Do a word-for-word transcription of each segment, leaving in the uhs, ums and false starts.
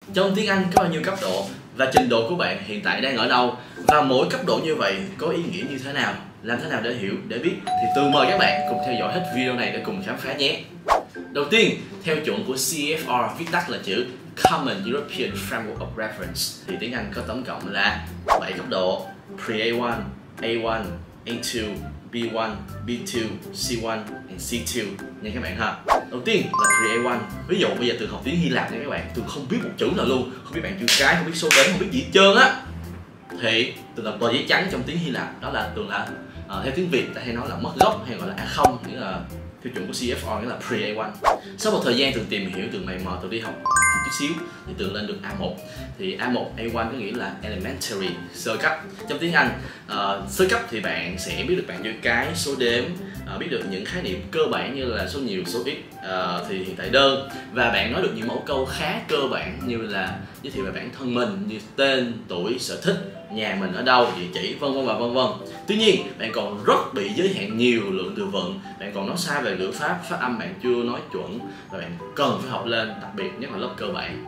Trong tiếng Anh có bao nhiêu cấp độ và trình độ của bạn hiện tại đang ở đâu, và mỗi cấp độ như vậy có ý nghĩa như thế nào, làm thế nào để hiểu, để biết, thì tôi mời các bạn cùng theo dõi hết video này để cùng khám phá nhé. Đầu tiên, theo chuẩn của C F R, viết tắt là chữ Common European Framework of Reference, thì tiếng Anh có tổng cộng là bảy cấp độ: Pre A one, A one, A two, B one, B two, C one and C two nha các bạn ha. Đầu tiên là Pre A one. Ví dụ bây giờ từ học tiếng Hy Lạp nha các bạn, tôi không biết một chữ nào luôn, không biết bạn chữ cái, không biết số đếm, không biết gì hết trơn á, thì từ là tờ giấy trắng trong tiếng Hy Lạp đó là thường là uh, theo tiếng Việt ta hay nói là mất gốc, hay gọi là A không, nghĩa là theo chuẩn của C F R, nghĩa là Pre A one. Sau một thời gian từng tìm hiểu, từng mày mò, từng đi học một chút xíu thì từng lên được A một. Thì A một, A one có nghĩa là Elementary, sơ cấp. Trong tiếng Anh, uh, sơ cấp thì bạn sẽ biết được bảng chữ cái, số đếm, uh, biết được những khái niệm cơ bản như là số nhiều, số ít, uh, thì hiện tại đơn, và bạn nói được những mẫu câu khá cơ bản như là giới thiệu về bản thân mình, như tên, tuổi, sở thích, nhà mình ở đâu, địa chỉ, vân vân và vân vân. Tuy nhiên, bạn còn rất bị giới hạn nhiều lượng từ vựng, bạn còn nói sai về ngữ pháp, phát âm bạn chưa nói chuẩn, và bạn cần phải học lên, đặc biệt nhất là lớp cơ bản.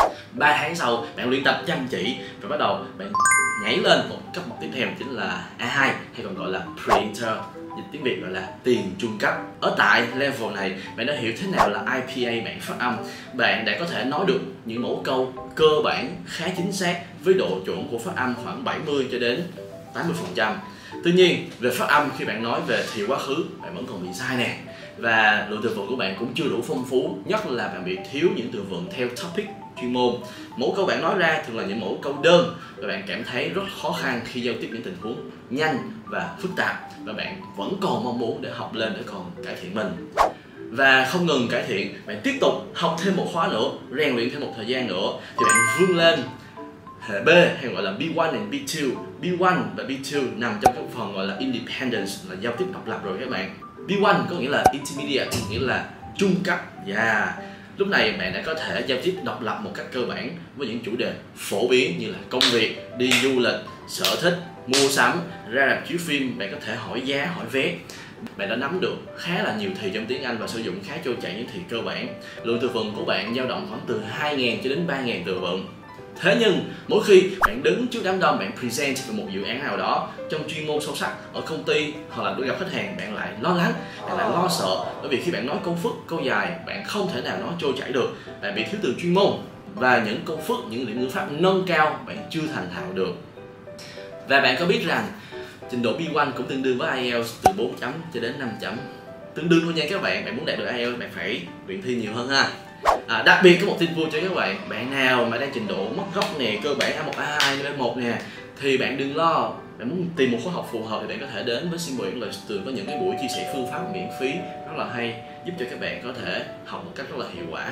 ba tháng sau, bạn luyện tập chăm chỉ và bắt đầu bạn nhảy lên một cấp bậc tiếp theo, chính là A hai, hay còn gọi là Pre-Inter, dịch tiếng Việt gọi là tiền trung cấp. Ở tại level này, bạn đã hiểu thế nào là I P A, bạn phát âm, bạn đã có thể nói được những mẫu câu cơ bản khá chính xác với độ chuẩn của phát âm khoảng bảy mươi cho đến tám mươi phần trăm. Tuy nhiên, về phát âm khi bạn nói về thì quá khứ, bạn vẫn còn bị sai nè, và lượng từ vựng của bạn cũng chưa đủ phong phú, nhất là bạn bị thiếu những từ vựng theo topic chuyên môn. Mẫu câu bạn nói ra thường là những mẫu câu đơn, và bạn cảm thấy rất khó khăn khi giao tiếp những tình huống nhanh và phức tạp, và bạn vẫn còn mong muốn để học lên, để còn cải thiện mình. Và không ngừng cải thiện, bạn tiếp tục học thêm một khóa nữa, rèn luyện thêm một thời gian nữa, thì bạn vươn lên hệ B, hay gọi là B one and B two. B one và B two nằm trong cái phần gọi là Independence, là giao tiếp độc lập rồi các bạn. B one có nghĩa là Intermediate, nghĩa là trung cấp. Yeah. Lúc này bạn đã có thể giao tiếp độc lập một cách cơ bản với những chủ đề phổ biến như là công việc, đi du lịch, sở thích, mua sắm, ra rạp chiếu phim, bạn có thể hỏi giá, hỏi vé. Bạn đã nắm được khá là nhiều thì trong tiếng Anh và sử dụng khá trôi chảy những thì cơ bản. Lượng từ vựng của bạn dao động khoảng từ hai nghìn cho đến ba nghìn từ vựng. Thế nhưng, mỗi khi bạn đứng trước đám đông, bạn present về một dự án nào đó trong chuyên môn sâu sắc ở công ty hoặc là đối gặp khách hàng, bạn lại lo lắng, bạn lại lo sợ, bởi vì khi bạn nói câu phức, câu dài, bạn không thể nào nói trôi chảy được, bạn bị thiếu từ chuyên môn, và những câu phức, những điểm ngữ pháp nâng cao bạn chưa thành thạo được. Và bạn có biết rằng trình độ B one cũng tương đương với I E L T S từ bốn chấm cho đến năm chấm. Tương đương thôi nha các bạn, bạn muốn đạt được I E L T S bạn phải luyện thi nhiều hơn ha. À, đặc biệt có một tin vui cho các bạn, bạn nào mà đang trình độ mất gốc nè, cơ bản A một, A hai, A một nè, thì bạn đừng lo. Bạn muốn tìm một khóa học phù hợp thì bạn có thể đến với Simple English, từ có những cái buổi chia sẻ phương pháp miễn phí rất là hay, giúp cho các bạn có thể học một cách rất là hiệu quả.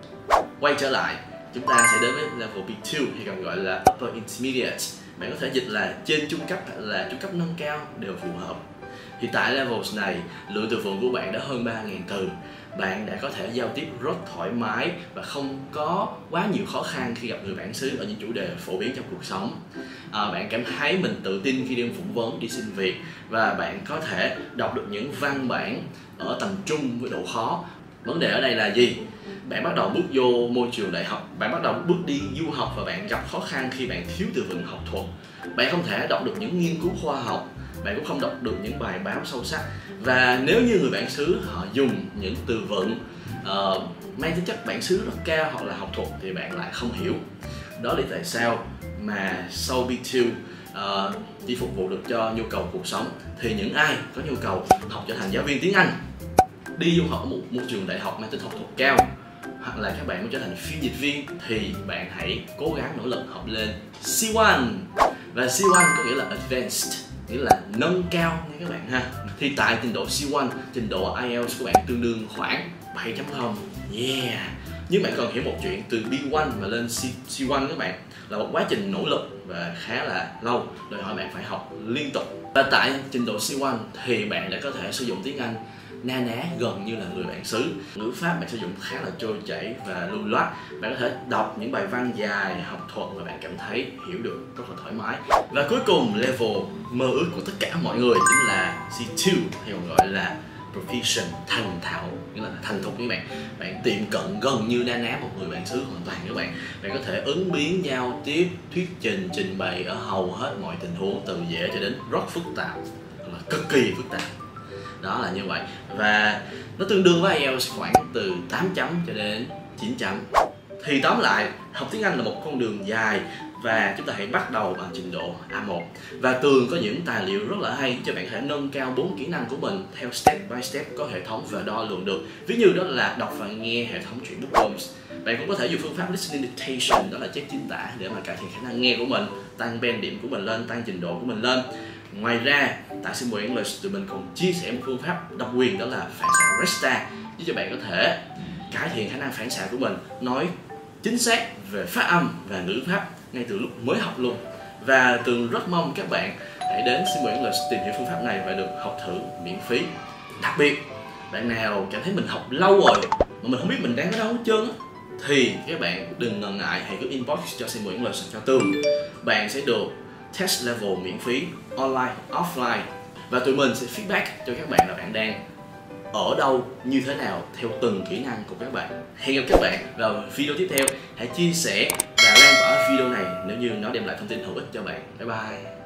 Quay trở lại, chúng ta sẽ đến với level B two, hay còn gọi là Upper Intermediate. Bạn có thể dịch là trên trung cấp hoặc là trung cấp nâng cao đều phù hợp. Thì tại levels này, lượng từ vựng của bạn đã hơn ba nghìn từ. Bạn đã có thể giao tiếp rất thoải mái và không có quá nhiều khó khăn khi gặp người bản xứ ở những chủ đề phổ biến trong cuộc sống. À, bạn cảm thấy mình tự tin khi đem phỏng vấn, đi xin việc, và bạn có thể đọc được những văn bản ở tầm trung với độ khó. Vấn đề ở đây là gì? Bạn bắt đầu bước vô môi trường đại học, bạn bắt đầu bước đi du học và bạn gặp khó khăn khi bạn thiếu từ vựng học thuật. Bạn không thể đọc được những nghiên cứu khoa học, bạn cũng không đọc được những bài báo sâu sắc. Và nếu như người bản xứ họ dùng những từ vựng uh, mang tính chất bản xứ rất cao hoặc là học thuật thì bạn lại không hiểu. Đó là tại sao mà sau B two uh, chỉ phục vụ được cho nhu cầu cuộc sống, thì những ai có nhu cầu học trở thành giáo viên tiếng Anh, đi du học ở một môi trường đại học mang tính học thuật cao, hoặc là các bạn muốn trở thành phiên dịch viên, thì bạn hãy cố gắng nỗ lực học lên C one. Và C one có nghĩa là Advanced, nghĩa là nâng cao nha các bạn ha. Thì tại trình độ C one, trình độ I E L T S của bạn tương đương khoảng bảy chấm không. Yeah. Nhưng bạn cần hiểu một chuyện, từ B one mà lên C one các bạn là một quá trình nỗ lực và khá là lâu, đòi hỏi bạn phải học liên tục. Và tại trình độ C one thì bạn đã có thể sử dụng tiếng Anh na ná gần như là người bản xứ. Ngữ pháp bạn sử dụng khá là trôi chảy và lưu loát. Bạn có thể đọc những bài văn dài, học thuật và bạn cảm thấy hiểu được rất là thoải mái. Và cuối cùng, level mơ ước của tất cả mọi người chính là C two, hay còn gọi là proficient, thành thạo, nghĩa là thành thục các bạn. Bạn tiệm cận gần như na ná một người bạn xứ hoàn toàn các bạn. Bạn có thể ứng biến, giao tiếp, thuyết trình, trình bày ở hầu hết mọi tình huống, từ dễ cho đến rất phức tạp, là cực kỳ phức tạp. Đó là như vậy. Và nó tương đương với ai eo khoảng từ tám chấm cho đến chín chấm. Thì tóm lại, học tiếng Anh là một con đường dài và chúng ta hãy bắt đầu bằng trình độ A một. Và Tường có những tài liệu rất là hay cho bạn có thể nâng cao bốn kỹ năng của mình theo step by step, có hệ thống và đo lường được. Ví như đó là đọc và nghe hệ thống chuyện bookworms. Bạn cũng có thể dùng phương pháp listening dictation, đó là chép chính tả, để mà cải thiện khả năng nghe của mình, tăng band điểm của mình lên, tăng trình độ của mình lên. Ngoài ra, tại Simple English tụi mình còn chia sẻ một phương pháp độc quyền, đó là phản xạ Resta, giúp cho bạn có thể cải thiện khả năng phản xạ của mình, nói chính xác về phát âm và ngữ pháp ngay từ lúc mới học luôn. Và Tường rất mong các bạn hãy đến Simple English tìm hiểu phương pháp này và được học thử miễn phí. Đặc biệt, bạn nào cảm thấy mình học lâu rồi mà mình không biết mình đang ở đâu hết trơn á, thì các bạn đừng ngần ngại, hãy cứ inbox cho Simple English, cho Tường. Bạn sẽ được test level miễn phí online, offline, và tụi mình sẽ feedback cho các bạn là bạn đang ở đâu, như thế nào theo từng kỹ năng của các bạn. Hẹn gặp các bạn vào video tiếp theo. Hãy chia sẻ và lan tỏa video này nếu như nó đem lại thông tin hữu ích cho bạn. Bye bye.